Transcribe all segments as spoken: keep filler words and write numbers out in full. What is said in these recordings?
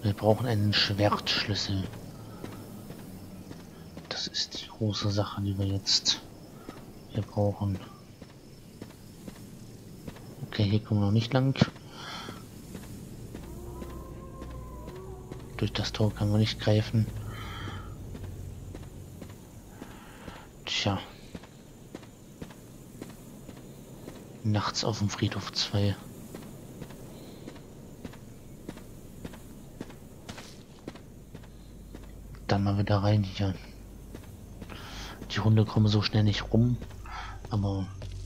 Wir brauchen einen Schwertschlüssel. Das ist die große Sache, die wir jetzt hier brauchen. Okay, hier kommen wir noch nicht lang. Durch das Tor können wir nicht greifen. Tja. Nachts auf dem Friedhof zwei. Dann mal wieder rein hier. Die Hunde kommen so schnell nicht rum, aber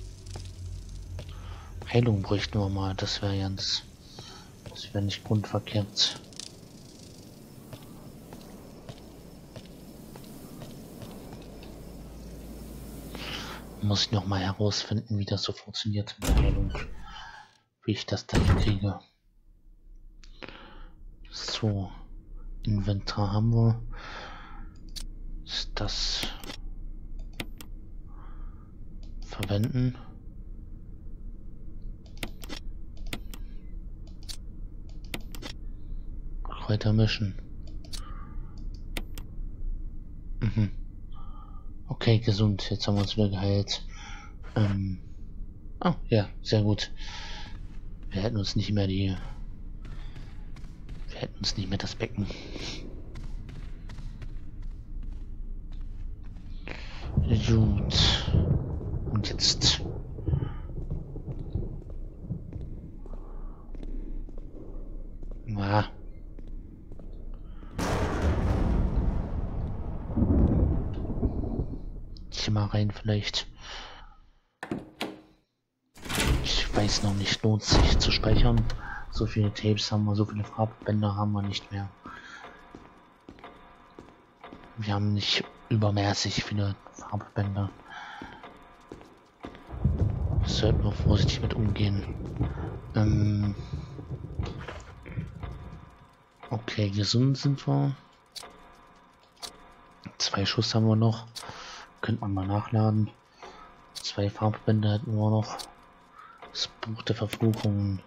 Heilung bräuchten wir mal, das wäre ganz, das wäre nicht grundverkehrt. Muss ich noch mal herausfinden, wie das so funktioniert mit der Heilung, wie ich das dann kriege. So, Inventar haben wir. Ist das verwenden? Kräuter mischen. Mhm. Okay, gesund. Jetzt haben wir uns wieder geheilt. Ähm. Oh, ja, sehr gut. Wir hätten uns nicht mehr die... Wir hätten uns nicht mehr das Becken. Gut. Und jetzt... Ah. Hier mal rein vielleicht. Ich weiß noch nicht, lohnt sich zu speichern. So viele Tapes haben wir, so viele Farbbänder haben wir nicht mehr. Wir haben nicht übermäßig viele Farbbänder. Sollten wir vorsichtig mit umgehen. Ähm okay, gesund sind wir. Zwei Schuss haben wir noch. Könnte man mal nachladen. Zwei Farbbänder hätten wir noch. Das Buch der Verfluchungen.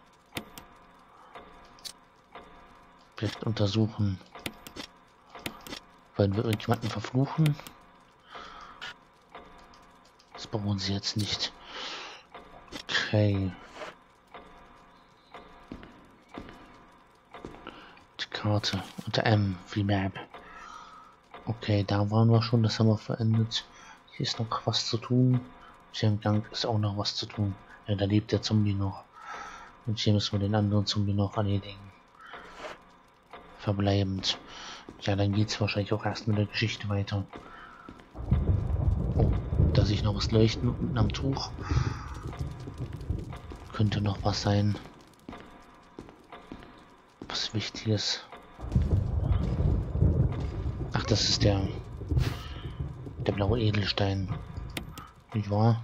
Vielleicht untersuchen. Wollen wir irgendjemanden verfluchen? Das brauchen sie jetzt nicht. Okay. Die Karte. Unter M wie Map. Okay, da waren wir schon. Das haben wir verändert. Hier ist noch was zu tun. Hier im Gang ist auch noch was zu tun. Ja, da lebt der Zombie noch. Und hier müssen wir den anderen Zombie noch erledigen. Verbleibend. Ja, dann geht es wahrscheinlich auch erst mit der Geschichte weiter. Oh, da sehe ich noch was leuchten unten am Tuch. Könnte noch was sein. Was Wichtiges. Ach, das ist der der blaue Edelstein. Nicht wahr?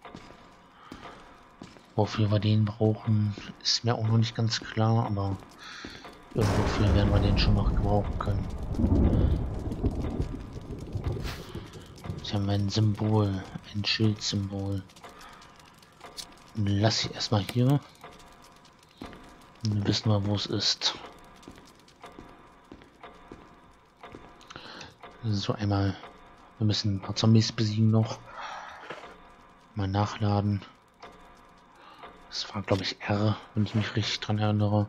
Wofür wir den brauchen, ist mir auch noch nicht ganz klar, aber irgendwofür werden wir den schon noch gebrauchen können. Jetzt haben wir ein Symbol, ein Schildsymbol. Lass ich erstmal hier. Dann wissen wir, wo es ist. So, einmal. Wir müssen ein paar Zombies besiegen noch. Mal nachladen. Das war, glaube ich, R, wenn ich mich richtig dran erinnere.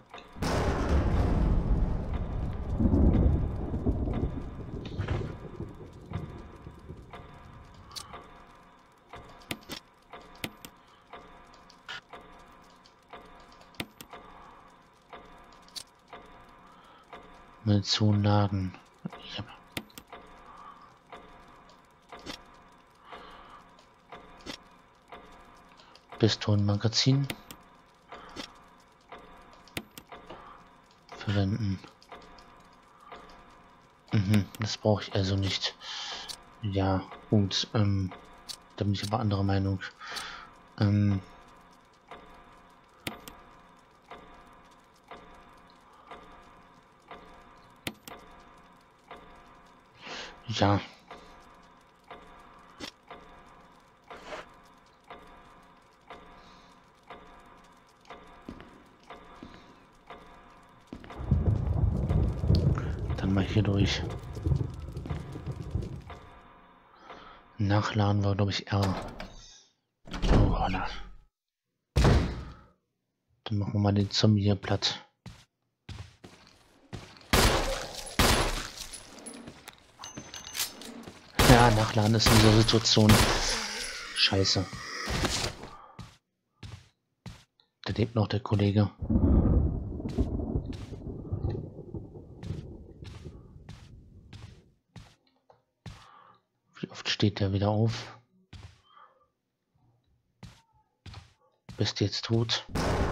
Munition laden. Ich habe Pistolenmagazin verwenden. Mhm, das brauche ich also nicht. Ja, gut. Ähm, da bin ich aber anderer Meinung. Ähm, ja. mal hier durch. Nachladen war, glaube ich, R. Oh, holla. Dann machen wir mal den Zombie hier platt. Ja, Nachladen ist in dieser Situation scheiße. Da lebt noch der Kollege. Wie oft steht der wieder auf? Bist du jetzt tot?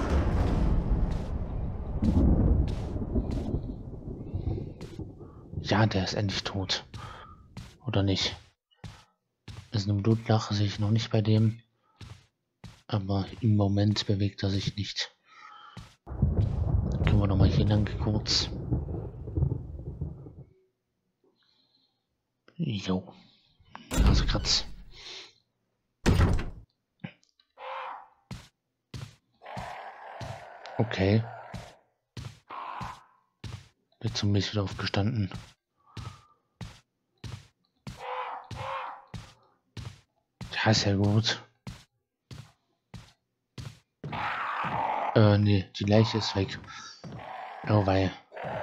Ja, der ist endlich tot. Oder nicht? Ist ein Blutlache, sehe ich noch nicht bei dem. Aber im Moment bewegt er sich nicht. Dann können wir noch mal hier lang kurz. Jo. Also Kratz. Okay. Der Zombie ist wieder aufgestanden. Ja, ist ja gut. Äh, nee, die Leiche ist weg. Oh, weil.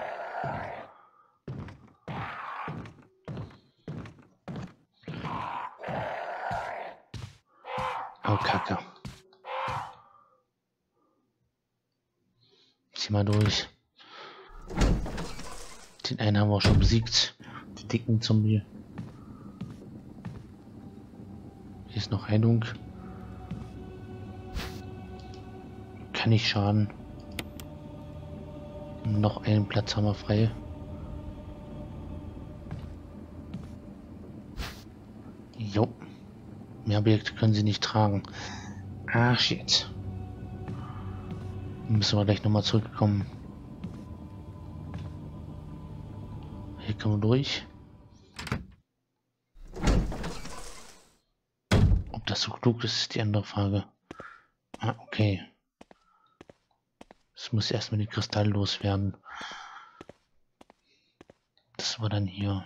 Oh, Kacke. Zieh mal durch. Den einen haben wir auch schon besiegt. Den dicken Zombie. Hier ist noch Heilung. Kann nicht schaden. Noch einen Platz haben wir frei. Jo. Mehr Objekte können sie nicht tragen. Ah, shit. Müssen wir gleich nochmal zurückkommen. Hier kommen wir durch. Ob das so klug ist, ist die andere Frage. Ah, okay. Es muss erstmal den Kristall loswerden. Dass wir dann hier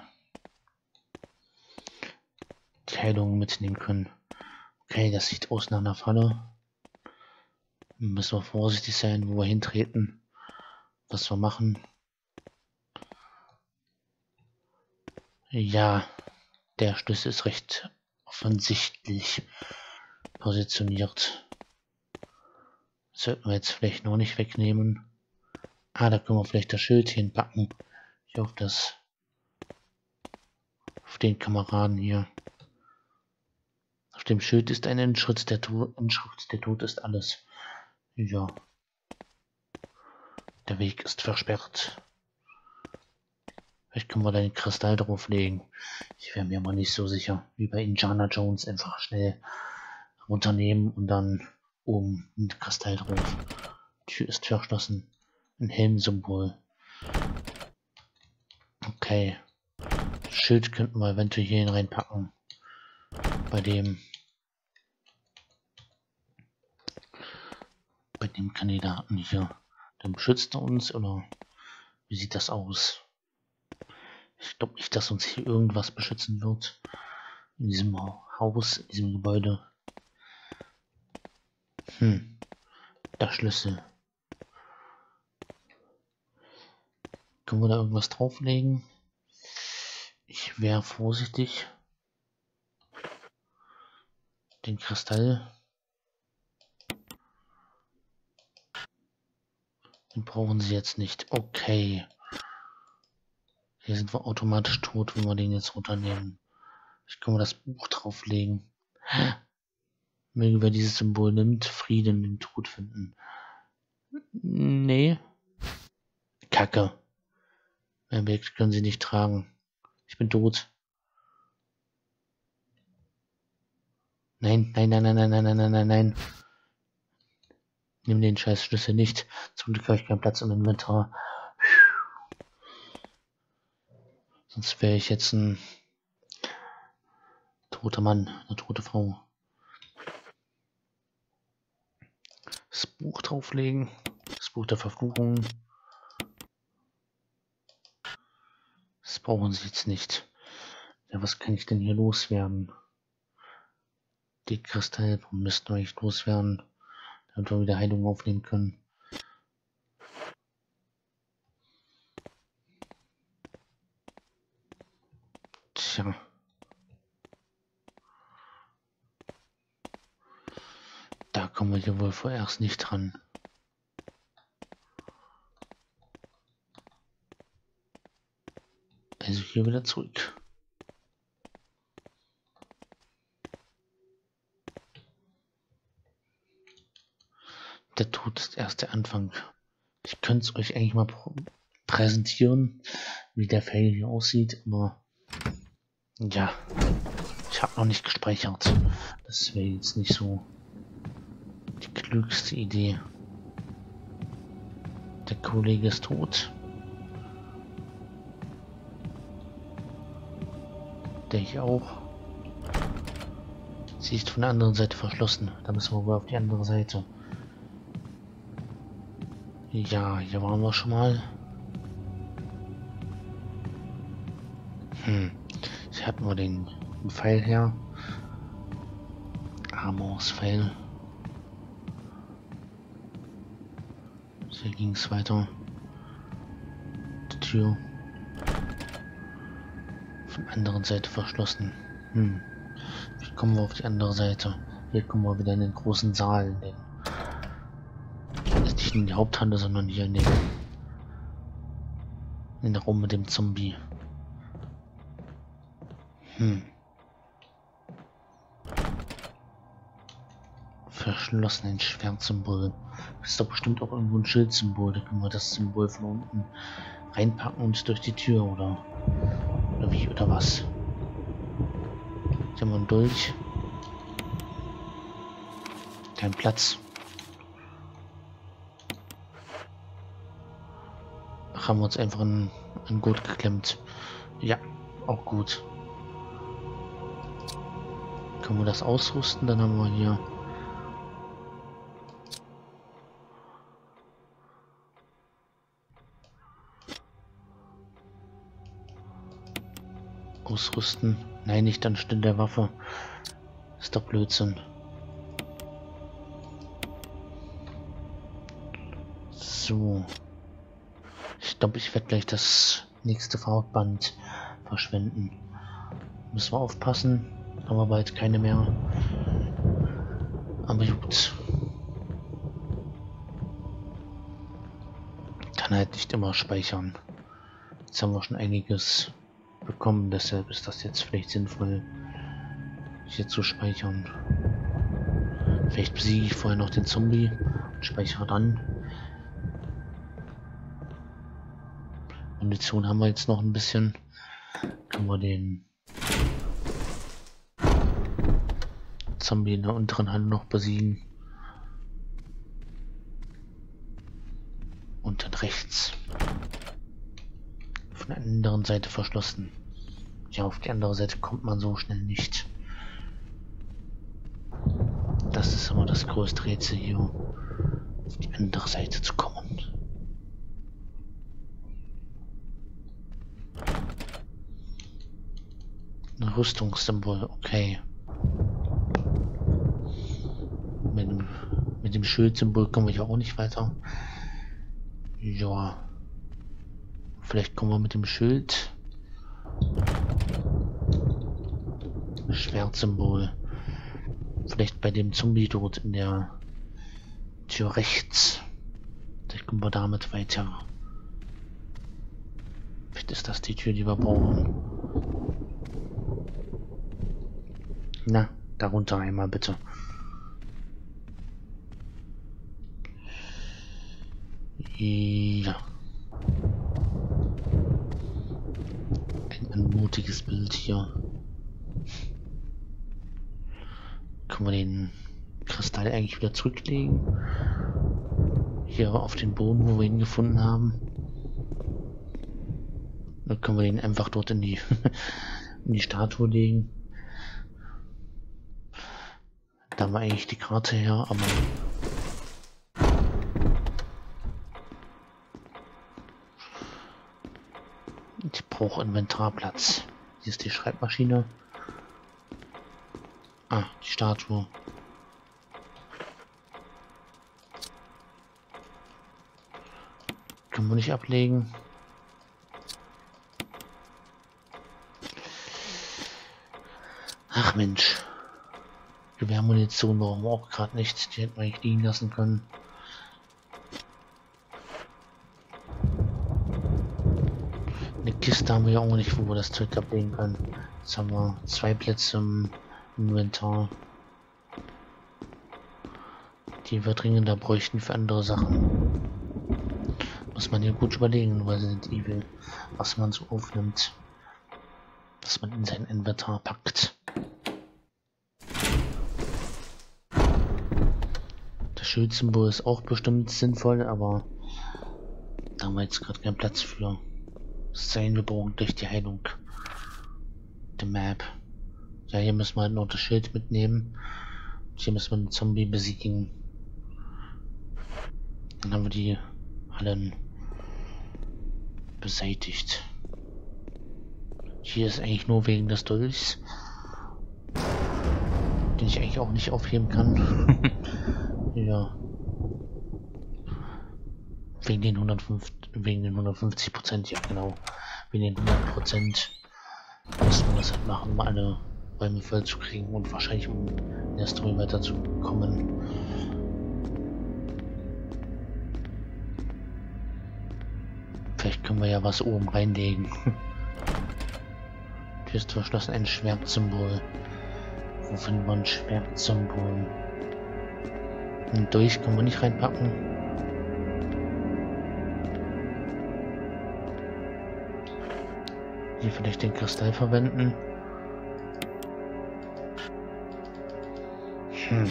die Heilung mitnehmen können. Okay, das sieht aus nach einer Falle. Müssen wir vorsichtig sein, wo wir hintreten. Was wir machen. Ja, der Schlüssel ist recht offensichtlich positioniert. Sollten wir jetzt vielleicht noch nicht wegnehmen. Ah, da können wir vielleicht das Schild hinpacken. Ich hoffe, dass auf den Kameraden hier. Auf dem Schild ist eine Inschrift, der Tod, Inschrift, der Tod ist alles. Ja. Der Weg ist versperrt. Vielleicht können wir da den Kristall drauflegen. Ich wäre mir mal nicht so sicher. Wie bei Indiana Jones, einfach schnell runternehmen und dann oben ein Kristall drauf. Die Tür ist verschlossen. Ein Helmsymbol. Okay. Das Schild könnten wir eventuell hier reinpacken. Bei dem bei dem Kandidaten hier. Dann beschützt er uns, oder wie sieht das aus? Ich glaube nicht, dass uns hier irgendwas beschützen wird. In diesem Haus, in diesem Gebäude. Hm. Der Schlüssel. Können wir da irgendwas drauflegen? Ich wäre vorsichtig. Den Kristall. Den brauchen sie jetzt nicht. Okay. Hier sind wir automatisch tot, wenn wir den jetzt runternehmen. Ich kann mal das Buch drauflegen. Möge, wer dieses Symbol nimmt, Frieden im Tod finden. Nee. Kacke. Mein Objekt können sie nicht tragen. Ich bin tot. Nein, nein, nein, nein, nein, nein, nein, nein, nein, nein. Nimm den scheiß Schlüssel nicht. Zum Glück habe ich keinen Platz im Inventar. Sonst wäre ich jetzt ein toter Mann, eine tote Frau. Das Buch drauflegen. Das Buch der Verfluchung. Das brauchen sie jetzt nicht. Ja, was kann ich denn hier loswerden? Die Kristalle müssten wir nicht loswerden, damit wir wieder Heilung aufnehmen können. Tja. Da kommen wir hier wohl vorerst nicht dran. Also hier wieder zurück. Der Tod ist erst der Anfang. Ich könnte es euch eigentlich mal präsentieren, wie der Fail hier aussieht, aber ja, ich habe noch nicht gespeichert. Das wäre jetzt nicht so die klügste Idee. Der Kollege ist tot. Der hier auch. Sie ist von der anderen Seite verschlossen. Da müssen wir wohl auf die andere Seite. Ja, hier waren wir schon mal. Hm. Hier hatten wir den, den Pfeil her. Amors Pfeil. Hier ging es weiter. Die Tür. Von der anderen Seite verschlossen. Hm. Wie kommen wir auf die andere Seite? Hier kommen wir wieder in den großen Saal. In den, nicht in die Haupthalle, sondern hier in den, in den Raum mit dem Zombie. Hm. Verschlossen, ein Schwertsymbol. Das ist doch bestimmt auch irgendwo ein Schildsymbol. Da können wir das Symbol von unten reinpacken und durch die Tür, oder? Oder wie, oder was? Hier haben wir einen Dolch. Kein Platz. Ach, haben wir uns einfach ein, ein Gurt geklemmt. Ja, auch gut. Können wir das ausrüsten? Dann haben wir hier ausrüsten. Nein, nicht anstelle der Waffe. Ist doch Blödsinn. So. Ich glaube, ich werde gleich das nächste Farband verschwenden. Müssen wir aufpassen. Haben wir bald keine mehr. Aber gut. Kann halt nicht immer speichern. Jetzt haben wir schon einiges bekommen, deshalb ist das jetzt vielleicht sinnvoll, hier zu speichern. Vielleicht besiege ich vorher noch den Zombie und speichere dann. Munition haben wir jetzt noch ein bisschen. Können wir den Zombie in der unteren Hand noch besiegen. Und dann rechts. Von der anderen Seite verschlossen. Ja, auf die andere Seite kommt man so schnell nicht. Das ist immer das größte Rätsel hier, auf die andere Seite zu kommen. Ein Rüstungssymbol, okay. Mit dem, mit dem Schildsymbol kommen wir ja auch nicht weiter. Ja. Vielleicht kommen wir mit dem Schild. Schwertsymbol. Vielleicht bei dem Zombie dort in der Tür rechts. Vielleicht kommen wir damit weiter. Vielleicht ist das die Tür, die wir brauchen. Na, darunter einmal bitte. Ja. Ein, ein mutiges Bild hier. Können wir den Kristall eigentlich wieder zurücklegen? Hier auf den Boden, wo wir ihn gefunden haben. Dann können wir ihn einfach dort in die, in die Statue legen. Da haben wir eigentlich die Karte her, aber Ich brauche Inventarplatz. Hier ist die Schreibmaschine. Ah, die Statue. Können wir nicht ablegen. Ach Mensch. Gewehrmunition brauchen wir auch gerade nicht. Die hätten wir eigentlich liegen lassen können. Eine Kiste haben wir ja auch nicht, wo wir das Zeug ablegen können. Jetzt haben wir zwei Plätze im Inventar, die wir dringender bräuchten für andere Sachen. Muss man hier gut überlegen, Resident Evil, was man so aufnimmt, dass man in sein Inventar packt. Das Schildsymbol ist auch bestimmt sinnvoll, aber da haben wir jetzt gerade keinen Platz für. Sein, wir brauchen durch die Heilung. Die Map. Ja, hier müssen wir halt noch das Schild mitnehmen. Hier müssen wir den Zombie besiegen. Dann haben wir die Hallen beseitigt. Hier ist eigentlich nur wegen des Dolchs, den ich eigentlich auch nicht aufheben kann. Ja. Wegen den hundertfünfzig, wegen den hundertfünfzig Prozent, ja genau. Wegen den hundert Prozent muss man das halt machen, um alle Räume voll zu kriegen und wahrscheinlich um in der Story weiterzukommen. Vielleicht können wir ja was oben reinlegen. Hier ist verschlossen ein Schwertsymbol. Wo finden wir ein Schwertsymbol? Ein Dolch können wir nicht reinpacken. Hier vielleicht den Kristall verwenden. Hm.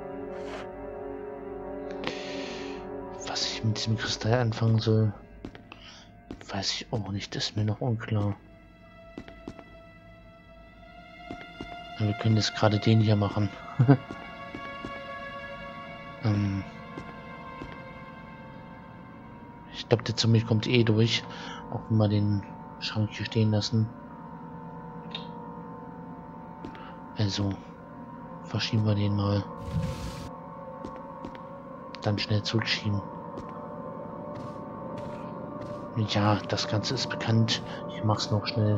Was ich mit diesem Kristall anfangen soll, weiß ich auch nicht. Das ist mir noch unklar. Wir können jetzt gerade den hier machen. ähm ich glaube, der Zombie kommt eh durch. Auch wenn wir den Schrank hier stehen lassen. Also verschieben wir den mal. Dann schnell zurückschieben. Ja, das Ganze ist bekannt. Ich mach's noch schnell.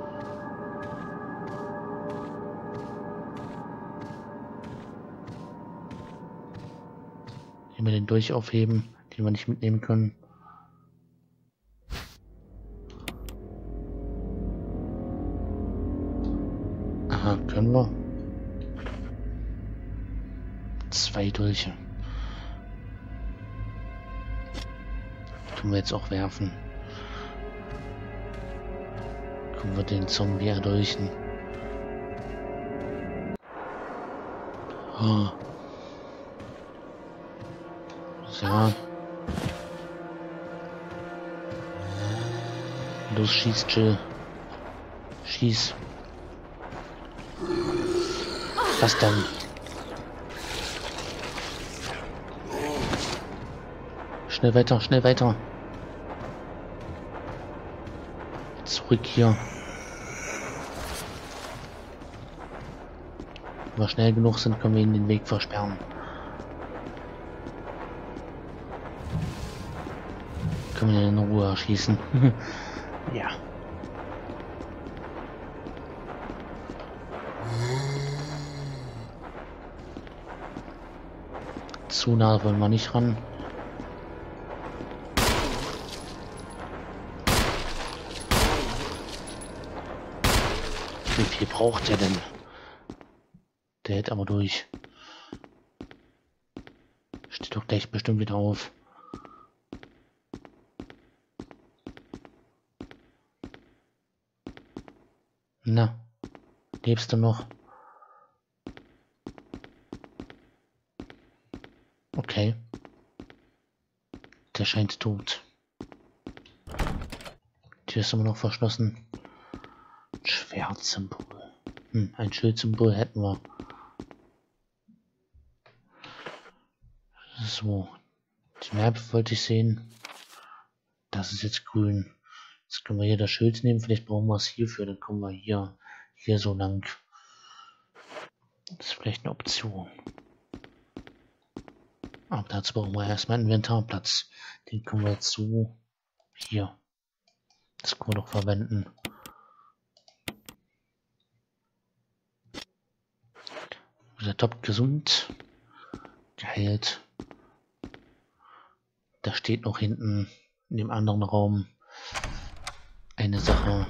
Hier wir den Dolch aufheben, den wir nicht mitnehmen können. Aha, können wir. Zwei Dolche. Können wir jetzt auch werfen. Können wir den Zombie erdolchen. Oh. Ja. Los, schieß, Jill. Schieß. Was dann? Schnell weiter, schnell weiter. Zurück hier. Wenn wir schnell genug sind, können wir ihnen den Weg versperren. Können wir ihn in Ruhe erschießen. Ja. Zu nah wollen wir nicht ran. Wie viel braucht er denn? Der hält aber durch. Steht doch gleich bestimmt wieder auf. Na, lebst du noch? Okay. Der scheint tot. Die Tür ist immer noch verschlossen. Schwertsymbol. Hm, ein Schildsymbol hätten wir. So. Die Map wollte ich sehen. Das ist jetzt grün. Jetzt können wir hier das Schild nehmen. Vielleicht brauchen wir es hierfür. Dann kommen wir hier, hier so lang. Das ist vielleicht eine Option. Aber dazu brauchen wir erstmal Inventarplatz. Den können wir jetzt so hier. Das können wir doch verwenden. Der Top gesund. Geheilt. Da steht noch hinten in dem anderen Raum eine Sache.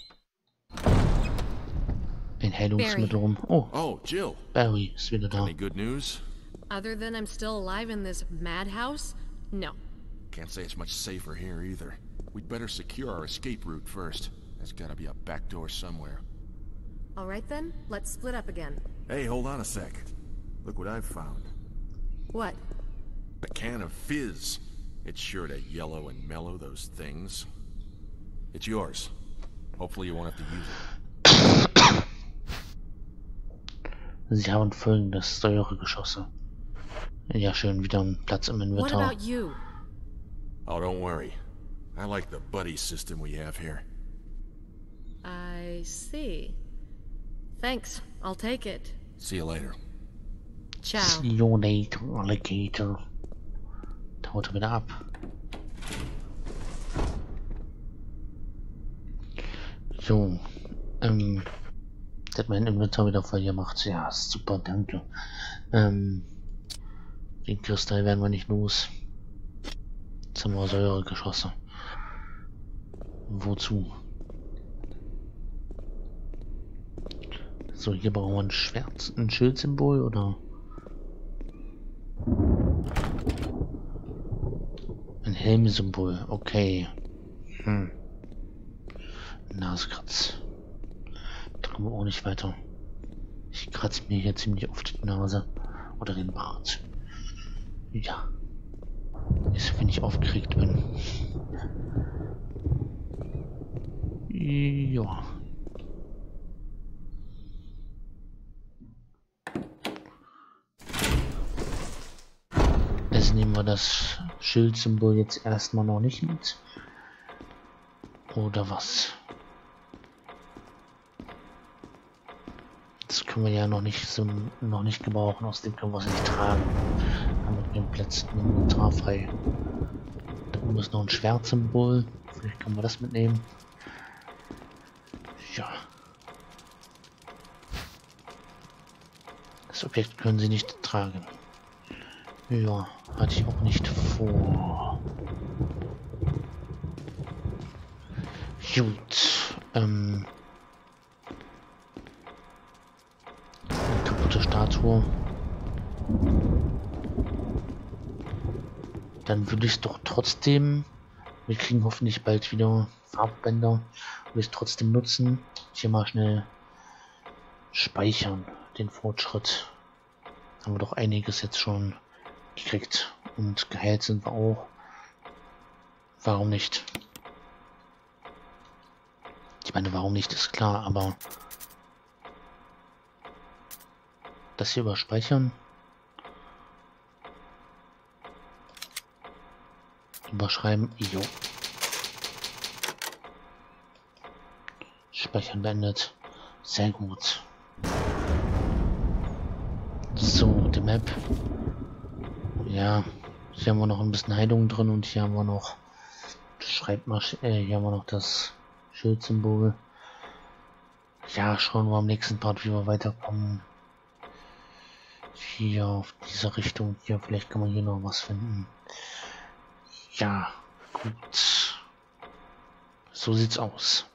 Ein Heilungsmittel rum. Oh, Oh, Jill. Barry ist wieder da. Any good news? Other than I'm still alive in this madhouse? No. Can't say it's much safer here either. We'd better secure our escape route first. There's gotta be a back door somewhere. Alright then, let's split up again. Hey, hold on a sec. Look what I've found. What? A can of fizz. It's sure to yellow and mellow those things. It's yours. Hopefully you won't have to use it. Sie haben folgendes Säuregeschosse. Ja, schön, wieder ein Platz im What Inventar. about you? Oh, don't worry. I like the buddy system we have here. I see. Thanks, I'll take it. See you later. Ciao. See you later, Alligator. Da haut er wieder ab. So, ähm, der hat mein Inventar wieder voll gemacht. Ja, super, danke. Ähm, den Kristall werden wir nicht los. Jetzt haben wir Säuregeschosse. Wozu? So, hier brauchen wir ein Schwert, ein Schildsymbol oder ein Helmsymbol. Okay. Hm. Nasekratz. Da kommen wir auch nicht weiter. Ich kratze mir hier ziemlich oft die Nase oder den Bart. Ja. Ist, wenn ich aufgeregt bin. Ja. Also nehmen wir das Schildsymbol jetzt erstmal noch nicht mit. Oder was? Das können wir ja noch nicht so noch nicht gebrauchen, aus dem können wir es nicht tragen. Haben wir den Platz momentan frei. Da oben ist noch ein Schwertsymbol. Vielleicht können wir das mitnehmen. Ja. Das Objekt können sie nicht tragen. Ja, hatte ich auch nicht vor. Gut. Ähm. Eine kaputte Statue. Dann würde ich es doch trotzdem. Wir kriegen hoffentlich bald wieder Farbbänder. Will ich es trotzdem nutzen. Hier mal schnell speichern. Den Fortschritt. Haben wir doch einiges jetzt schon gekriegt. Und geheilt sind wir auch. Warum nicht? Ich meine, warum nicht, ist klar, aber das hier überspeichern. Überschreiben. Jo. Speichern beendet. Sehr gut. So, die Map. Ja, hier haben wir noch ein bisschen Heilung drin und hier haben wir noch Schreibmaschine, äh, hier haben wir noch das Schildsymbol. Ja, schauen wir am nächsten Part, wie wir weiterkommen. Hier auf diese Richtung hier, vielleicht kann man hier noch was finden. Ja, gut. So sieht's aus.